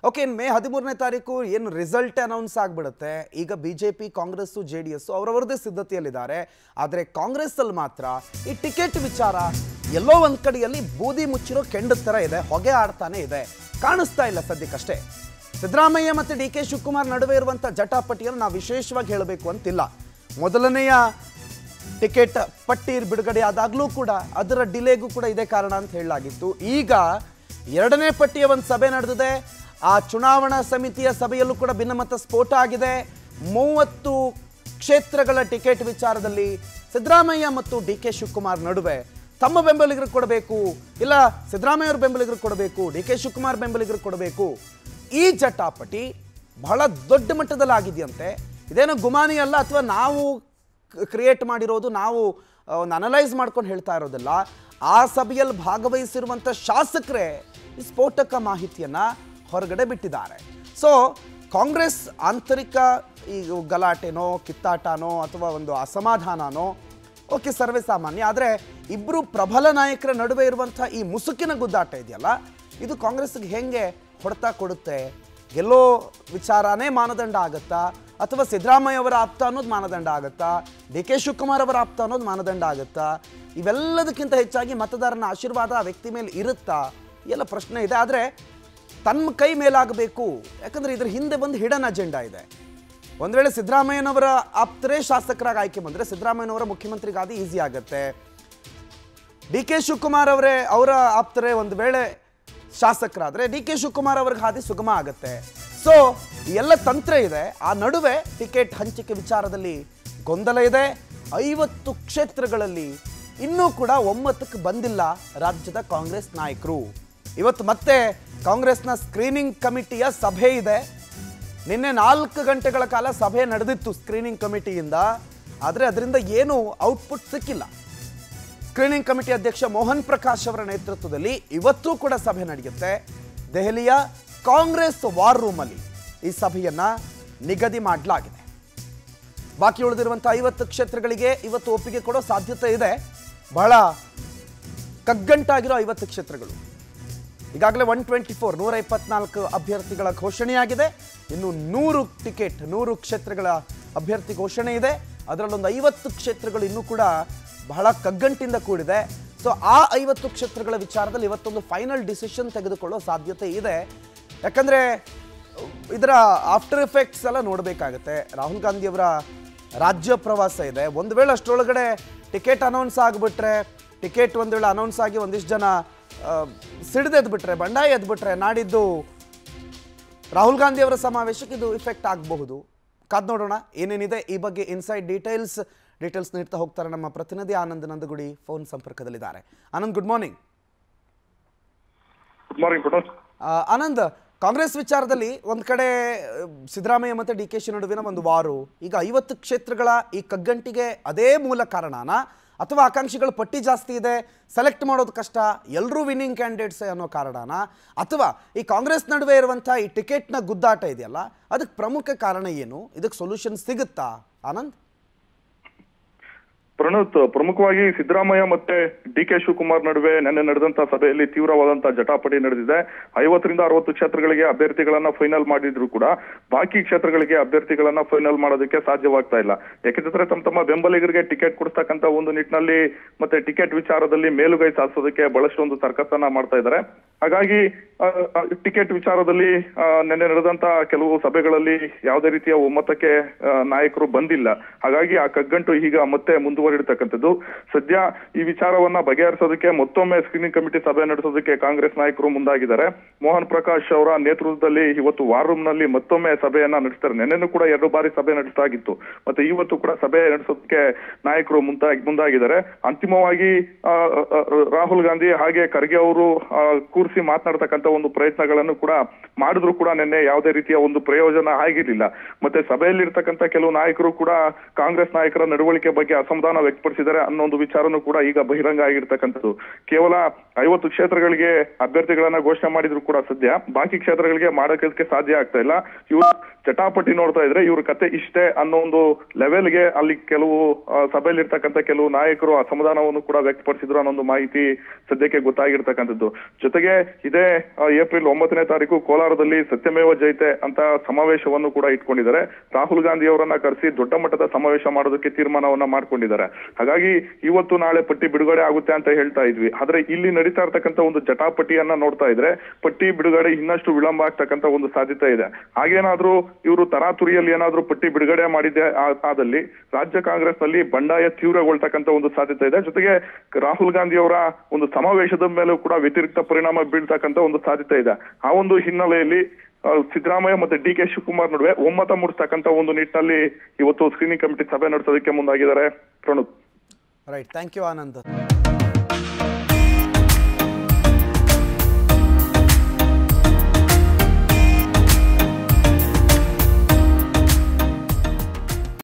Okay, May 13ನೇ ತಾರೀಕು ಏನು result announce ಆಗಿಬಿಡುತ್ತೆ. ಈಗ ಬಿಜೆಪಿ, ಕಾಂಗ್ರೆಸ್, ಜೆಡಿಎಸ್ ಅವರವರದೇ ಸಿದ್ಧತೆಯಲ್ಲಿದ್ದಾರೆ. ಆದರೆ ಕಾಂಗ್ರೆಸ್ ಅಲ್ಲಿ ಮಾತ್ರ ಈ ಟಿಕೆಟ್ ವಿಚಾರ ಎಲ್ಲೋ ಒಂದು ಕಡೆಯಲ್ಲಿ ಬೂದಿ ಮುಚ್ಚಿರೋ ಕೆಂಡ ಥರ ಇದೆ, ಹೊಗೆ ಆಡ್ತಾನೆ ಇದೆ, ಕಾಣಿಸ್ತಾ ಇಲ್ಲ ಸದ್ಯಕ್ಕಷ್ಟೇ. ಸಿದ್ದರಾಮಯ್ಯ ಮತ್ತು ಡಿ ಕೆ ಶಿವಕುಮಾರ್ ನಡುವೆ ಇರುವಂಥ ಜಟಾಪಟಿಯನ್ನು ನಾವು ವಿಶೇಷವಾಗಿ ಹೇಳಬೇಕು ಅಂತಿಲ್ಲ. ಮೊದಲನೆಯ ಟಿಕೆಟ್ ಪಟ್ಟಿ ಬಿಡುಗಡೆ ಆದಾಗಲೂ ಕೂಡ ಅದರ ಡಿಲೇಗೂ ಕೂಡ ಇದೇ ಕಾರಣ ಅಂತ ಹೇಳಲಾಗಿತ್ತು. ಈಗ ಎರಡನೇ ಪಟ್ಟಿಯ ಒಂದು ಸಭೆ ನಡೆದಿದೆ. ಆ ಚುನಾವಣಾ ಸಮಿತಿಯ ಸಭೆಯಲ್ಲೂ ಕೂಡ ಭಿನ್ನಮತ ಸ್ಫೋಟ ಆಗಿದೆ. 30 ಕ್ಷೇತ್ರಗಳ ಟಿಕೆಟ್ ವಿಚಾರದಲ್ಲಿ ಸಿದ್ದರಾಮಯ್ಯ ಮತ್ತು ಡಿ ಕೆ ಶಿವಕುಮಾರ್ ನಡುವೆ ತಮ್ಮ ಬೆಂಬಲಿಗರಿಗೆ ಕೊಡಬೇಕು, ಇಲ್ಲ ಸಿದ್ದರಾಮಯ್ಯ ಅವ್ರ ಬೆಂಬಲಿಗರಿಗೆ ಕೊಡಬೇಕು, ಡಿ ಕೆ ಶಿವಕುಮಾರ್ ಬೆಂಬಲಿಗರಿಗೆ ಕೊಡಬೇಕು. ಈ ಜಟಾಪಟಿ ಬಹಳ ದೊಡ್ಡ ಮಟ್ಟದಲ್ಲಿ ಆಗಿದೆಯಂತೆ. ಇದೇನೋ ಗುಮಾನಿ ಅಲ್ಲ, ಅಥವಾ ನಾವು ಕ್ರಿಯೇಟ್ ಮಾಡಿರೋದು, ನಾವು ಒಂದು ಅನಲೈಸ್ ಮಾಡ್ಕೊಂಡು ಹೇಳ್ತಾ ಇರೋದಿಲ್ಲ. ಆ ಸಭೆಯಲ್ಲಿ ಭಾಗವಹಿಸಿರುವಂಥ ಶಾಸಕರೇ ಈ ಸ್ಫೋಟಕ ಮಾಹಿತಿಯನ್ನು ಹೊರಗಡೆ ಬಿಟ್ಟಿದ್ದಾರೆ. ಸೊ ಕಾಂಗ್ರೆಸ್ ಆಂತರಿಕ ಈ ಗಲಾಟೆನೋ, ಕಿತ್ತಾಟನೋ, ಅಥವಾ ಒಂದು ಅಸಮಾಧಾನನೋ ಓಕೆ, ಸರ್ವೇ ಸಾಮಾನ್ಯ. ಆದರೆ ಇಬ್ಬರು ಪ್ರಬಲ ನಾಯಕರ ನಡುವೆ ಇರುವಂಥ ಈ ಮುಸುಕಿನ ಗುದ್ದಾಟ ಇದೆಯಲ್ಲ, ಇದು ಕಾಂಗ್ರೆಸ್ಗೆ ಹೆಂಗೆ ಹೊಡೆತ ಕೊಡುತ್ತೆ? ಗೆಲ್ಲೋ ವಿಚಾರನೇ ಮಾನದಂಡ ಆಗುತ್ತಾ, ಅಥವಾ ಸಿದ್ದರಾಮಯ್ಯ ಅವರ ಆಪ್ತ ಅನ್ನೋದು ಮಾನದಂಡ ಆಗುತ್ತಾ, ಡಿ ಕೆ ಶಿವಕುಮಾರ್ ಅವರ ಆಪ್ತ ಅನ್ನೋದು ಮಾನದಂಡ ಆಗುತ್ತಾ? ಇವೆಲ್ಲದಕ್ಕಿಂತ ಹೆಚ್ಚಾಗಿ ಮತದಾರನ ಆಶೀರ್ವಾದ ಆ ವ್ಯಕ್ತಿ ಮೇಲೆ ಇರುತ್ತಾ? ಎಲ್ಲ ಪ್ರಶ್ನೆ ಇದೆ. ಆದರೆ ತನ್ನ ಕೈ ಮೇಲಾಗಬೇಕು, ಯಾಕಂದರೆ ಇದ್ರ ಹಿಂದೆ ಒಂದು ಹಿಡನ್ ಅಜೆಂಡಾ ಇದೆ. ಒಂದು ವೇಳೆ ಸಿದ್ದರಾಮಯ್ಯನವರ ಆಪ್ತರೇ ಶಾಸಕರಾಗಿ ಆಯ್ಕೆ ಬಂದರೆ ಸಿದ್ದರಾಮಯ್ಯನವರ ಮುಖ್ಯಮಂತ್ರಿಗಾದಿ ಈಸಿ ಆಗುತ್ತೆ. ಡಿ ಕೆ ಶಿವಕುಮಾರ್ ಅವರ ಆಪ್ತರೇ ಒಂದು ವೇಳೆ ಶಾಸಕರಾದರೆ ಡಿ ಕೆ ಶಿವಕುಮಾರ್ ಅವ್ರಿಗೆ ಹಾದಿ ಸುಗಮ ಆಗುತ್ತೆ. ಸೊ ಎಲ್ಲ ತಂತ್ರ ಇದೆ. ಆ ನಡುವೆ ಟಿಕೆಟ್ ಹಂಚಿಕೆ ವಿಚಾರದಲ್ಲಿ ಗೊಂದಲ ಇದೆ. 50 ಕ್ಷೇತ್ರಗಳಲ್ಲಿ ಇನ್ನೂ ಕೂಡ ಒಮ್ಮತಕ್ಕೆ ಬಂದಿಲ್ಲ ರಾಜ್ಯದ ಕಾಂಗ್ರೆಸ್ ನಾಯಕರು. ಇವತ್ತು ಮತ್ತೆ ಕಾಂಗ್ರೆಸ್ನ ಸ್ಕ್ರೀನಿಂಗ್ ಕಮಿಟಿಯ ಸಭೆ ಇದೆ. ನಿನ್ನೆ 4 ಗಂಟೆಗಳ ಕಾಲ ಸಭೆ ನಡೆದಿತ್ತು ಸ್ಕ್ರೀನಿಂಗ್ ಕಮಿಟಿಯಿಂದ. ಆದರೆ ಅದರಿಂದ ಏನೂ ಔಟ್ಪುಟ್ ಸಿಕ್ಕಿಲ್ಲ. ಸ್ಕ್ರೀನಿಂಗ್ ಕಮಿಟಿ ಅಧ್ಯಕ್ಷ ಮೋಹನ್ ಪ್ರಕಾಶ್ ಅವರ ನೇತೃತ್ವದಲ್ಲಿ ಇವತ್ತೂ ಕೂಡ ಸಭೆ ನಡೆಯುತ್ತೆ. ದೆಹಲಿಯ ಕಾಂಗ್ರೆಸ್ ವಾರ್ ರೂಮಲ್ಲಿ ಈ ಸಭೆಯನ್ನು ನಿಗದಿ ಮಾಡಲಾಗಿದೆ. ಬಾಕಿ ಉಳಿದಿರುವಂಥ 50 ಕ್ಷೇತ್ರಗಳಿಗೆ ಇವತ್ತು ಒಪ್ಪಿಗೆ ಕೊಡೋ ಸಾಧ್ಯತೆ ಇದೆ. ಬಹಳ ಕಗ್ಗಂಟಾಗಿರೋ 50 ಕ್ಷೇತ್ರಗಳು. ಈಗಾಗಲೇ 124 ಅಭ್ಯರ್ಥಿಗಳ ಘೋಷಣೆಯಾಗಿದೆ. ಇನ್ನು 100 ಕ್ಷೇತ್ರಗಳ ಅಭ್ಯರ್ಥಿ ಘೋಷಣೆ ಇದೆ. ಅದರಲ್ಲೊಂದು 50 ಕ್ಷೇತ್ರಗಳು ಇನ್ನೂ ಕೂಡ ಬಹಳ ಕಗ್ಗಂಟಿಂದ ಕೂಡಿದೆ. ಸೊ ಆ 50 ಕ್ಷೇತ್ರಗಳ ವಿಚಾರದಲ್ಲಿ ಇವತ್ತೊಂದು ಫೈನಲ್ ಡಿಸಿಷನ್ ತೆಗೆದುಕೊಳ್ಳೋ ಸಾಧ್ಯತೆ ಇದೆ. ಯಾಕಂದರೆ ಇದರ ಆಫ್ಟರ್ ಎಫೆಕ್ಟ್ಸ್ ಎಲ್ಲ ನೋಡಬೇಕಾಗತ್ತೆ. ರಾಹುಲ್ ಗಾಂಧಿಯವರ ರಾಜ್ಯ ಪ್ರವಾಸ ಇದೆ. ಒಂದು ವೇಳೆ ಅಷ್ಟರೊಳಗಡೆ ಟಿಕೆಟ್ ಅನೌನ್ಸ್ ಆಗಿಬಿಟ್ರೆ, ಟಿಕೆಟ್ ಒಂದು ವೇಳೆ ಅನೌನ್ಸ್ ಆಗಿ ಒಂದಿಷ್ಟು ಜನ ಸಿಡಿದೆದ್ಬಿಟ್ರೆ, ಬಂಡಾಯ ಎದ್ಬಿಟ್ರೆ, ನಾಡಿದ್ದು ರಾಹುಲ್ ಗಾಂಧಿಯವರ ಸಮಾವೇಶಕ್ಕೆ ಇದು ಇಫೆಕ್ಟ್ ಆಗಬಹುದು. ಕಾದ್ ನೋಡೋಣ ಏನೇನಿದೆ ಈ ಬಗ್ಗೆ. ಇನ್ಸೈಡ್ ಡೀಟೇಲ್ಸ್ ನೀಡ್ತಾ ಹೋಗ್ತಾರೆ ನಮ್ಮ ಪ್ರತಿನಿಧಿ ಆನಂದ್ ನಂದಗುಡಿ ಫೋನ್ ಸಂಪರ್ಕದಲ್ಲಿದ್ದಾರೆ. Anand, good morning. ಆನಂದ್, ಕಾಂಗ್ರೆಸ್ ವಿಚಾರದಲ್ಲಿ ಒಂದು ಕಡೆ ಸಿದ್ದರಾಮಯ್ಯ ಮತ್ತು ಡಿ ಕೆ ಶಿ ನಡುವಿನ ಒಂದು ವಾರು, ಈಗ 50 ಕ್ಷೇತ್ರಗಳ ಈ ಕಗ್ಗಂಟಿಗೆ ಅದೇ ಮೂಲ ಕಾರಣನಾ, ಅಥವಾ ಆಕಾಂಕ್ಷಿಗಳ ಪಟ್ಟಿ ಜಾಸ್ತಿ ಇದೆ, ಸೆಲೆಕ್ಟ್ ಮಾಡೋದು ಕಷ್ಟ, ಎಲ್ಲರೂ ವಿನ್ನಿಂಗ್ ಕ್ಯಾಂಡಿಡೇಟ್ಸ್ ಅನ್ನೋ ಕಾರಣನಾ, ಅಥವಾ ಈ ಕಾಂಗ್ರೆಸ್ ನಡುವೆ ಇರುವಂಥ ಈ ಟಿಕೆಟ್ನ ಗುದ್ದಾಟ ಇದೆಯಲ್ಲ, ಅದಕ್ಕೆ ಪ್ರಮುಖ ಕಾರಣ ಏನು? ಇದಕ್ಕೆ ಸೊಲ್ಯೂಷನ್ ಸಿಗುತ್ತಾ ಆನಂದ್? ಪ್ರಣತ್, ಪ್ರಮುಖವಾಗಿ ಸಿದ್ದರಾಮಯ್ಯ ಮತ್ತೆ ಡಿ ಕೆ ಶಿವಕುಮಾರ್ ನಡುವೆ ನಿನ್ನೆ ನಡೆದಂತ ಸಭೆಯಲ್ಲಿ ತೀವ್ರವಾದಂತಹ ಜಟಾಪಟಿ ನಡೆದಿದೆ. 50ರಿಂದ 60 ಕ್ಷೇತ್ರಗಳಿಗೆ ಅಭ್ಯರ್ಥಿಗಳನ್ನ ಫೈನಲ್ ಮಾಡಿದ್ರು ಕೂಡ ಬಾಕಿ ಕ್ಷೇತ್ರಗಳಿಗೆ ಅಭ್ಯರ್ಥಿಗಳನ್ನ ಫೈನಲ್ ಮಾಡೋದಕ್ಕೆ ಸಾಧ್ಯವಾಗ್ತಾ ಇಲ್ಲ. ಯಾಕೆಂದ್ರೆ ತಮ್ಮ ಬೆಂಬಲಿಗರಿಗೆ ಟಿಕೆಟ್ ಕೊಡಿಸ್ತಕ್ಕಂತ ಒಂದು ನಿಟ್ಟಿನಲ್ಲಿ ಮತ್ತೆ ಟಿಕೆಟ್ ವಿಚಾರದಲ್ಲಿ ಮೇಲುಗೈ ಸಾಧಿಸೋದಕ್ಕೆ ಬಹಳಷ್ಟು ಒಂದು ಸರ್ಕಸನ್ನ ಮಾಡ್ತಾ ಇದ್ದಾರೆ. ಹಾಗಾಗಿ ಟಿಕೆಟ್ ವಿಚಾರದಲ್ಲಿ ನಿನ್ನೆ ನಡೆದಂತ ಕೆಲವು ಸಭೆಗಳಲ್ಲಿ ಯಾವುದೇ ರೀತಿಯ ಒಮ್ಮತಕ್ಕೆ ನಾಯಕರು ಬಂದಿಲ್ಲ. ಹಾಗಾಗಿ ಆ ಕಗ್ಗಂಟು ಈಗ ಮತ್ತೆ ಮುಂದುವರಿರ್ತಕ್ಕಂಥದ್ದು. ಸದ್ಯ ಈ ವಿಚಾರವನ್ನ ಬಗೆಹರಿಸೋದಕ್ಕೆ ಮತ್ತೊಮ್ಮೆ ಸ್ಕ್ರೀನಿಂಗ್ ಕಮಿಟಿ ಸಭೆ ನಡೆಸೋದಕ್ಕೆ ಕಾಂಗ್ರೆಸ್ ನಾಯಕರು ಮುಂದಾಗಿದ್ದಾರೆ. ಮೋಹನ್ ಪ್ರಕಾಶ್ ಅವರ ನೇತೃತ್ವದಲ್ಲಿ ಇವತ್ತು ವಾರ್ ರೂಮ್ ನಲ್ಲಿ ಮತ್ತೊಮ್ಮೆ ಸಭೆಯನ್ನ ನಡೆಸ್ತಾರೆ. ನಿನ್ನೆನೂ ಕೂಡ 2 ಬಾರಿ ಸಭೆ ನಡೆಸಲಾಗಿತ್ತು. ಮತ್ತೆ ಇವತ್ತು ಕೂಡ ಸಭೆ ನಡೆಸೋದಕ್ಕೆ ನಾಯಕರು ಮುಂದಾಗಿದ್ದಾರೆ. ಅಂತಿಮವಾಗಿ ರಾಹುಲ್ ಗಾಂಧಿ ಹಾಗೆ ಖರ್ಗೆ ಅವರು ಕೂರಿಸಿ ಮಾತನಾಡ್ತಕ್ಕಂಥ ಒಂದು ಪ್ರಯತ್ನಗಳನ್ನು ಕೂಡ ಮಾಡಿದ್ರು ಕೂಡ ನಿನ್ನೆ ಯಾವುದೇ ರೀತಿಯ ಒಂದು ಪ್ರಯೋಜನ ಆಗಿರಲಿಲ್ಲ. ಮತ್ತೆ ಸಭೆಯಲ್ಲಿ ಇರ್ತಕ್ಕಂಥ ಕೆಲವು ನಾಯಕರು ಕೂಡ ಕಾಂಗ್ರೆಸ್ ನಾಯಕರ ನಡವಳಿಕೆ ಬಗ್ಗೆ ಅಸಮಾಧಾನ ವ್ಯಕ್ತಪಡಿಸಿದ್ದಾರೆ ಅನ್ನೋ ಒಂದು ವಿಚಾರನೂ ಕೂಡ ಈಗ ಬಹಿರಂಗ ಆಗಿರ್ತಕ್ಕಂಥದ್ದು. ಕೇವಲ 50 ಕ್ಷೇತ್ರಗಳಿಗೆ ಅಭ್ಯರ್ಥಿಗಳನ್ನ ಘೋಷಣೆ ಮಾಡಿದ್ರು ಕೂಡ ಸದ್ಯ ಬಾಕಿ ಕ್ಷೇತ್ರಗಳಿಗೆ ಮಾಡೋಕೆ ಸಾಧ್ಯ ಆಗ್ತಾ ಇಲ್ಲ. ಇವರು ಚಟಾಪಟಿ ನೋಡ್ತಾ ಇದ್ರೆ ಇವ್ರ ಕತೆ ಇಷ್ಟೇ ಅನ್ನೋ ಒಂದು ಲೆವೆಲ್ಗೆ ಅಲ್ಲಿ ಕೆಲವು ಸಭೆಯಲ್ಲಿ ಇರ್ತಕ್ಕಂಥ ಕೆಲವು ನಾಯಕರು ಅಸಮಾಧಾನವನ್ನು ಕೂಡ ವ್ಯಕ್ತಪಡಿಸಿದ್ರು ಅನ್ನೋ ಒಂದು ಮಾಹಿತಿ ಸದ್ಯಕ್ಕೆ ಗೊತ್ತಾಗಿರ್ತಕ್ಕಂಥದ್ದು. ಜೊತೆಗೆ ಜೊತೆಗೆ ಇದೇ ಏಪ್ರಿಲ್ 9ನೇ ತಾರೀಕು ಕೋಲಾರದಲ್ಲಿ ಸತ್ಯಮೇವ ಜಯತೆ ಅಂತ ಸಮಾವೇಶವನ್ನು ಕೂಡ ಇಟ್ಕೊಂಡಿದ್ದಾರೆ. ರಾಹುಲ್ ಗಾಂಧಿ ಅವರನ್ನ ಕರೆಸಿ ದೊಡ್ಡ ಮಟ್ಟದ ಸಮಾವೇಶ ಮಾಡೋದಕ್ಕೆ ತೀರ್ಮಾನವನ್ನ ಮಾಡ್ಕೊಂಡಿದ್ದಾರೆ. ಹಾಗಾಗಿ ಇವತ್ತು ನಾಳೆ ಪಟ್ಟಿ ಬಿಡುಗಡೆ ಆಗುತ್ತೆ ಅಂತ ಹೇಳ್ತಾ ಇದ್ವಿ. ಆದ್ರೆ ಇಲ್ಲಿ ನಡೀತಾ ಇರ್ತಕ್ಕಂಥ ಒಂದು ಜಟಾಪಟಿಯನ್ನ ನೋಡ್ತಾ ಇದ್ರೆ ಪಟ್ಟಿ ಬಿಡುಗಡೆ ಇನ್ನಷ್ಟು ವಿಳಂಬ ಆಗ್ತಕ್ಕಂಥ ಒಂದು ಸಾಧ್ಯತೆ ಇದೆ. ಹಾಗೇನಾದ್ರೂ ಇವರು ತರಾತುರಿಯಲ್ಲಿ ಏನಾದ್ರೂ ಪಟ್ಟಿ ಬಿಡುಗಡೆ ಮಾಡಿದೆ ಆದಲ್ಲಿ ರಾಜ್ಯ ಕಾಂಗ್ರೆಸ್ ನಲ್ಲಿ ಬಂಡಾಯ ತೀವ್ರಗೊಳ್ತಕ್ಕಂಥ ಒಂದು ಸಾಧ್ಯತೆ ಇದೆ. ಜೊತೆಗೆ ರಾಹುಲ್ ಗಾಂಧಿ ಅವರ ಒಂದು ಸಮಾವೇಶದ ಮೇಲೂ ಕೂಡ ವ್ಯತಿರಿಕ್ತ ಪರಿಣಾಮ ಬೀಳ್ತಕ್ಕಂಥ ಒಂದು ಸಾಧ್ಯತೆ ಇದೆ. ಆ ಒಂದು ಹಿನ್ನೆಲೆಯಲ್ಲಿ ಸಿದ್ದರಾಮಯ್ಯ ಮತ್ತೆ ಡಿ.ಕೆ. ಶಿವಕುಮಾರ್ ನಡುವೆ ಒಮ್ಮತ ಮೂಡಿಸ್ತಕ್ಕಂಥ ಒಂದು ನಿಟ್ಟಿನಲ್ಲಿ ಇವತ್ತು ಸ್ಕ್ರೀನಿಂಗ್ ಕಮಿಟಿ ಸಭೆ ನಡೆಸೋದಕ್ಕೆ ಮುಂದಾಗಿದ್ದಾರೆ. Pranuth. Right, thank you Anand.